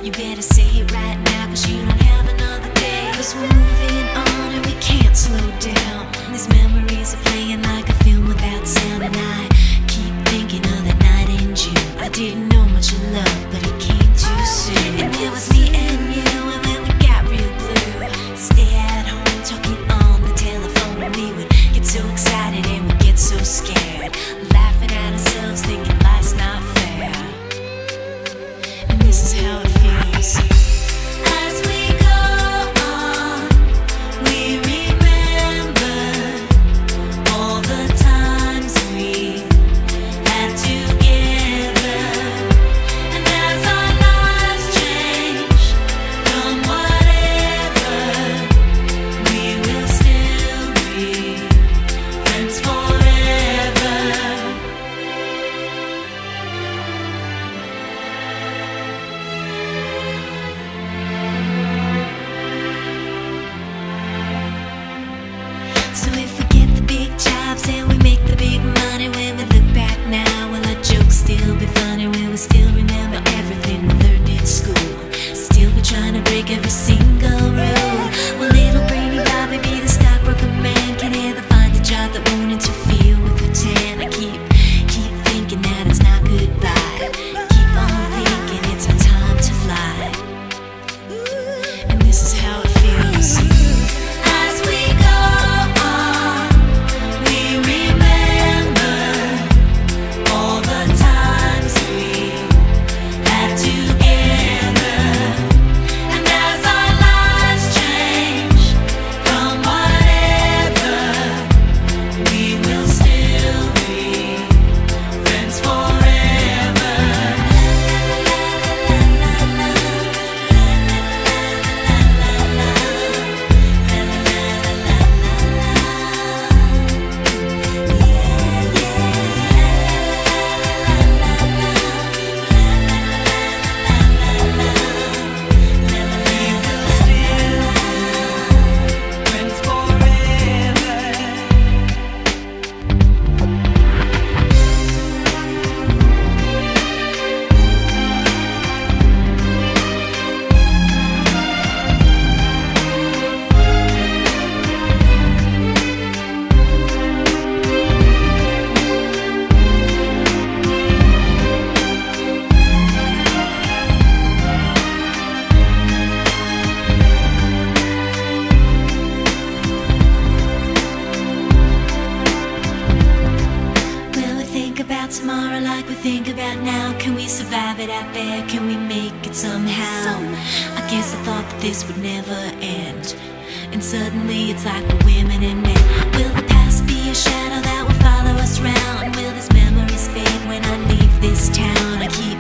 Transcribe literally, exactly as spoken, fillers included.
You better say it right now, cause you don't have another day. Cause we're moving on and we can't slow down. These memories are playing like a film without sound. And I keep thinking of that night in June. I didn't know much of love, but it came too soon. And it was me and you, and then we got real blue. Stay at home talking on the telephone, and we would get so excited and we'd get so scared, laughing at ourselves, thinking life's not fair. And this is how it feels. As we go on, we remember all the times we had together. And as our lives change from whatever, we will still be friends forever. So if we get the big jobs and we make the big money, when we look back now, will our jokes still be funny? Will we still remember everything we learned in school? Still be trying to break every single rule? Will little brainy Bobby be the stockbroker man? Can he ever find a job that won't interfere with her tan? I keep, keep thinking that it's not goodbye. Keep on thinking it's our time to fly. And this is how it feels. As we go on, we remember all the times we had together. And as our lives change from whatever, we will still be friends forever. Will we think about tomorrow like we think about now? Can we survive it out there? Can we make it somehow? I guess I thought that this would never end, and suddenly it's like we're women and men. Will the past be a shadow that will follow us round? Will these memories fade when I leave this town? I keep